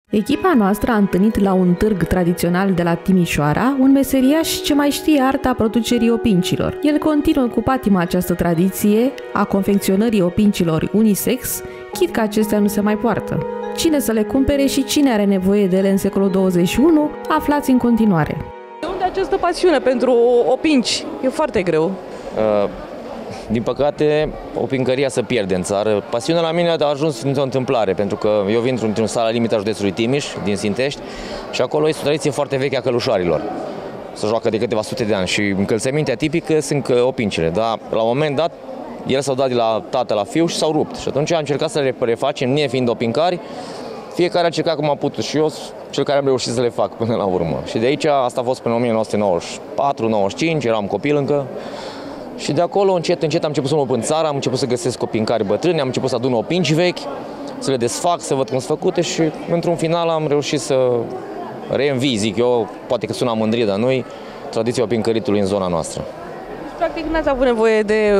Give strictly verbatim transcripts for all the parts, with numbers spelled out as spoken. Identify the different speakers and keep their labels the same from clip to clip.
Speaker 1: Echipa noastră a întâlnit la un târg tradițional de la Timișoara un meseriaș ce mai știe arta producerii opincilor. El continuă cu patima această tradiție a confecționării opincilor unisex, chit că acestea nu se mai poartă. Cine să le cumpere și cine are nevoie de ele în secolul douăzeci și unu, aflați în continuare.
Speaker 2: De unde această pasiune pentru opinci? E foarte greu.
Speaker 3: Uh, din păcate, opincăria se pierde în țară. Pasiunea la mine a ajuns într-o întâmplare, pentru că eu vin într-un sală limită a județului Timiș, din Sintești, și acolo este o tradiție foarte veche a călușarilor. Se joacă de câteva sute de ani și încălțămintea tipică sunt opincile, dar la un moment dat ele s-au dat de la tată la fiu și s-au rupt. Și atunci am încercat să le refacem, ne fiind opincari, fiecare a încercat cum a putut și eu, cel care am reușit să le fac până la urmă. Și de aici, asta a fost până în o mie nouă sute nouăzeci și patru nouăzeci și cinci, eram copil încă. Și de acolo, încet, încet, am început să mă lupt în țară, am început să găsesc opincari bătrâni, am început să adun opinci vechi, să le desfac, să văd cum sunt făcute și, într-un final, am reușit să reînvii, zic eu, poate că sună mândrie, dar noi, tradiția opincăritului în zona noastră.
Speaker 2: Practic n-ați avut nevoie de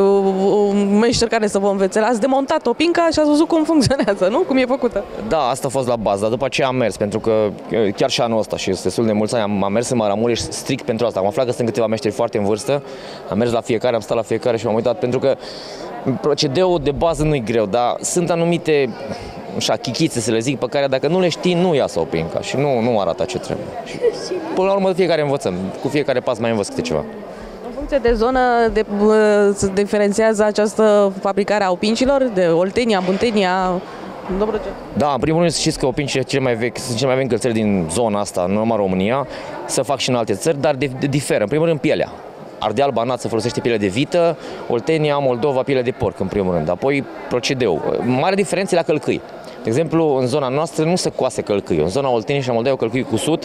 Speaker 2: un meșter care să vă învețe. Ați demontat opinca și ați văzut cum funcționează, nu? Cum e făcută.
Speaker 3: Da, asta a fost la bază, dar după aceea am mers, pentru că chiar și anul ăsta și este destul de mulți ani am, am mers în Maramureș strict pentru asta. Am aflat că sunt câteva meșteri foarte în vârstă, am mers la fiecare, am stat la fiecare și m-am uitat, pentru că procedeul de bază nu e greu, dar sunt anumite așa, chichițe, să le zic, pe care dacă nu le știi, nu iasă opinca și nu, nu arată ce trebuie. Și, până la urmă, fiecare învățăm, cu fiecare pas mai învăț câte ceva.
Speaker 2: De zonă de, se diferențiază această fabricare a opincilor, de Oltenia, Muntenia, Dobrogea?
Speaker 3: Da, în primul rând știți că opincile cele mai vechi, sunt cele mai vechi încălțări din zona asta, nu numai România, se fac și în alte țări, dar de, de diferă. În primul rând pielea. Ardeal, Banat se folosește piele de vită, Oltenia, Moldova, piele de porc în primul rând, apoi procedeu. Mare diferență la călcâi. De exemplu, în zona noastră nu se coase călcâi. În zona Olteniei și a Moldovei călcâi cusut.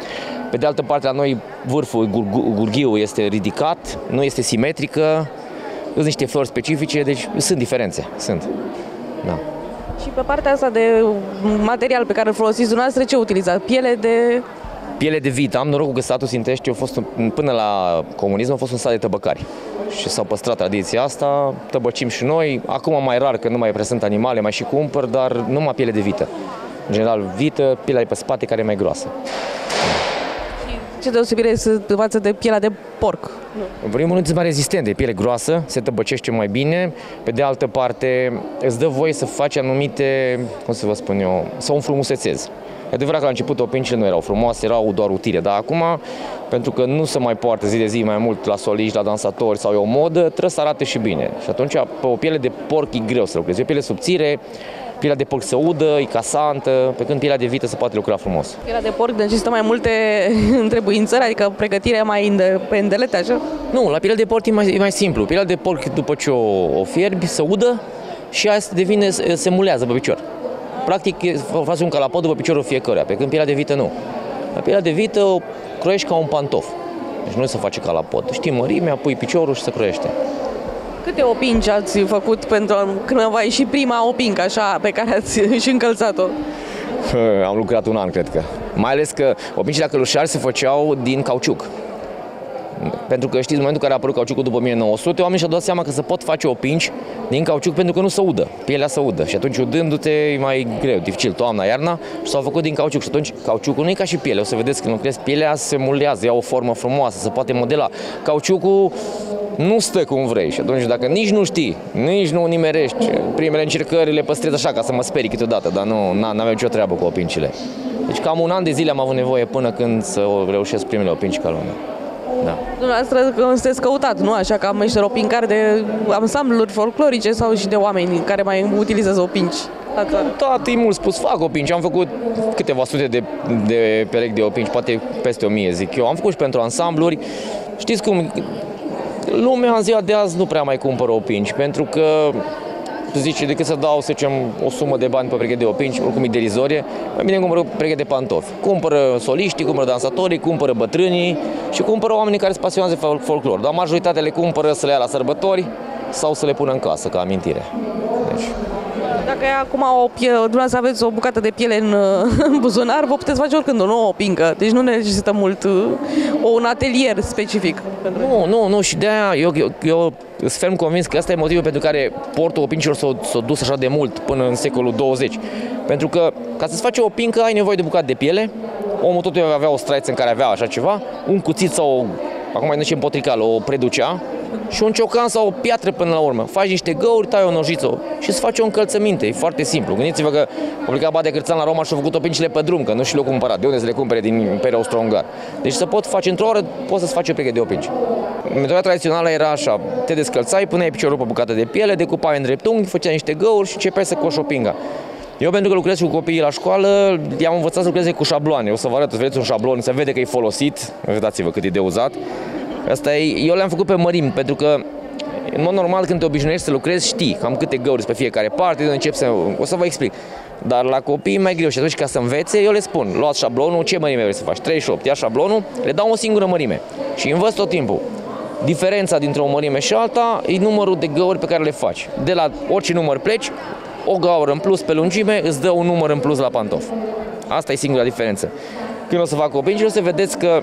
Speaker 3: Pe de altă parte, la noi vârful, gurghiul este ridicat, nu este simetrică, sunt niște flori specifice, deci sunt diferențe, sunt. Da.
Speaker 2: Și pe partea asta de material pe care îl folosiți dumneavoastră, ce utilizați? Piele de...
Speaker 3: Piele de vită. Am norocul că satul Sintești, eu fost, până la comunism, a fost un sat de tăbăcari. Și s-a păstrat tradiția asta, tăbăcim și noi. Acum mai rar, că nu mai prezent animale, mai și cumpăr, dar numai piele de vită. În general, vită, pielea de pe spate, care e mai groasă.
Speaker 2: Ce deosebire este față de pielea de porc?
Speaker 3: În primul rând, sunt mai rezistente, piele groasă, se tăbăcește mai bine. Pe de altă parte, îți dă voie să faci anumite, cum să vă spun eu, să o înfrumusețezi. E adevărat că la început opincile nu erau frumoase, erau doar utile, dar acum, pentru că nu se mai poartă zi de zi mai mult la soliști, la dansatori sau e o modă, trebuie să arate și bine. Și atunci, pe o piele de porc e greu să lucrezi. E o piele subțire, pielea de porc se udă, e casantă, pe când pielea de vită se poate lucra frumos.
Speaker 2: Pielea de porc necesită mai multe întrebuințări, adică pregătirea mai pendelete, așa?
Speaker 3: Nu, la pielea de porc e mai, e mai simplu. Pielea de porc, după ce o, o fierbi, se udă și aia se devine, se mulează pe picior. Practic, faci un calapot după piciorul fiecăruia, pe când pielea de vită nu. La pielea de vită o croiești ca un pantof. Deci nu se face calapot. Știi mărimea, pui piciorul și se croiește.
Speaker 2: Câte opinci ați făcut pentru când va ieși prima opincă așa pe care ați și încălțat-o?
Speaker 3: Am lucrat un an, cred că. Mai ales că opincile la călușari se făceau din cauciuc. Pentru că știți, în momentul în care a apărut cauciucul după o mie nouă sute, oamenii și-au dat seama că se pot face opinci din cauciuc pentru că nu se udă, pielea se udă. Și atunci, udându-te, e mai greu, dificil, toamna, iarna, și s-au făcut din cauciuc. Și atunci, cauciucul nu e ca și piele, o să vedeți când lucrezi, pielea se mulează, ia o formă frumoasă, se poate modela. Cauciucul nu stă cum vrei și atunci, dacă nici nu știi, nici nu nimerești, primele încercări le păstrez așa ca să mă sperii câteodată, dar nu n-aveam nicio treabă cu opincile. Deci cam un an de zile am avut nevoie până când să reușesc primele opinci ca lumea. Da.
Speaker 2: Dumneavoastră sunteți căutat, nu? Așa ca meșter opincari de ansambluri folclorice sau și de oameni care mai utilizează opinci?
Speaker 3: Tată, e mult spus, fac opinci. Am făcut câteva sute de, de perechi de opinci, poate peste o mie, zic eu. Am făcut și pentru ansambluri. Știți cum? Lumea în ziua de azi nu prea mai cumpără opinci, pentru că zice, decât să dau, să zicem, o sumă de bani pe pereche de opinci, oricum e derizorie, mai bine cumpără pereche de pantofi. Cumpără soliștii, cumpără dansatorii, cumpără bătrânii și cumpără oamenii care se pasionează de folclor. Dar majoritatea le cumpără să le ia la sărbători sau să le pună în casă, ca amintire. Deci...
Speaker 2: Dacă acum o pie, dumneavoastră aveți o bucată de piele în, în buzunar, vă puteți face oricând o nouă opincă, deci nu necesită mult o, un atelier specific.
Speaker 3: Nu, nu, nu, și de-aia eu, eu, eu sunt ferm convins că ăsta e motivul pentru care portul opincilor s-a, s-a dus așa de mult până în secolul douăzeci. Pentru că ca să-ți faci o opincă ai nevoie de bucată de piele, omul totul avea o straiță în care avea așa ceva, un cuțit sau, acum mai zicem potricală, o preducea, și un ciocan sau o piatră până la urmă. Faci niște găuri, tai o nojiță și îți faci o încălțăminte. E foarte simplu. Gândiți-vă că Publica Badea Cârțan la Roma și-a făcut opincile pe drum, că nu și le-au cumpărat. De unde să le cumpere din Imperiul Austro-Ungar? Deci să pot face într-o oră, poți să-ți faci o pereche de opinci. Metoda tradițională era așa: te descălțai, puneai piciorul pe bucată de piele, decupai în dreptunghi, făceai niște găuri și începeai să coși opinga. Eu, pentru că lucrez cu copiii la școală, i-am învățat să lucreze cu șabloane. O să vă arăt, să vedeți un șablon, se vede că e folosit. Uitați-vă cât e de uzat. Asta e, eu le-am făcut pe mărimi, pentru că în mod normal când te obișnuiești să lucrezi, știi cam câte găuri pe fiecare parte, de încep să... O să vă explic. Dar la copii e mai greu și atunci, ca să învețe, eu le spun: luați șablonul, ce mărime vrei să faci? treizeci și opt, ia șablonul, le dau o singură mărime și învăț tot timpul. Diferența dintre o mărime și alta e numărul de găuri pe care le faci. De la orice număr pleci, o gaură în plus pe lungime îți dă un număr în plus la pantof. Asta e singura diferență. Când o să fac opinci, o să vedeți că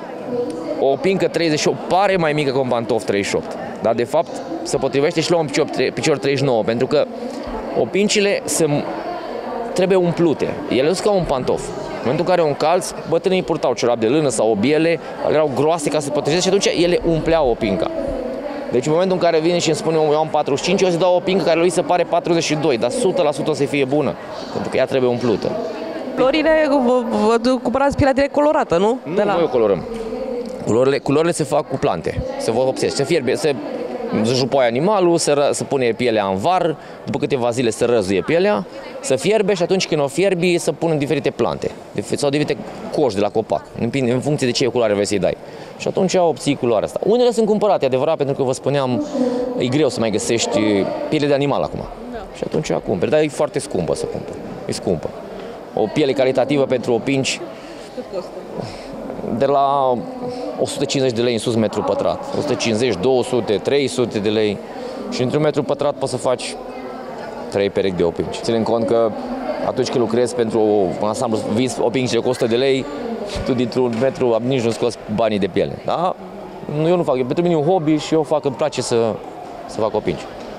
Speaker 3: o opincă treizeci și opt pare mai mică ca un pantof treizeci și opt. Dar de fapt se potrivește și la un picior, picior treizeci și nouă, pentru că opincile se, trebuie umplute. Ele nu sunt ca un pantof. În momentul în care o încalți, bătrânii purtau ciorap de lână sau o biele, erau groase ca să se potrivește și atunci ele umpleau opinca. Deci în momentul în care vine și îmi spune: eu am patruzeci și cinci, eu îți dau o opincă care lui se pare patruzeci și doi, dar o sută la sută o să fie bună, pentru că ea trebuie umplută.
Speaker 2: Florile, vă, vă cumpărați pielea direct colorată, nu?
Speaker 3: Nu,
Speaker 2: de la...
Speaker 3: noi o colorăm. Culorile, culorile se fac cu plante, se vopsesc, se fierbe, se jupoie animalul, se, ră, se pune pielea în var, după câteva zile se răzuie pielea, se fierbe și atunci când o fierbi se pun în diferite plante sau diferite coși de la copac, în, în funcție de ce culoare vrei să-i dai. Și atunci obții culoarea asta. Unele sunt cumpărate, adevărat, pentru că vă spuneam, e greu să mai găsești piele de animal acum. Da. Și atunci cumperi, dar e foarte scumpă să cumperi, e scumpă. O piele calitativă pentru opinci, cât costă? De la o sută cincizeci de lei în sus metru pătrat, o sută cincizeci, două sute, trei sute de lei și într-un metru pătrat poți să faci trei perechi de opinci. Ținând cont că atunci când lucrezi pentru un ansamblu, vinzi opincile cu o sută de lei, tu dintr-un metru nici nu scoți banii de piele. Da? Eu nu fac, pentru mine e un hobby și eu fac, îmi place să, să fac opinci.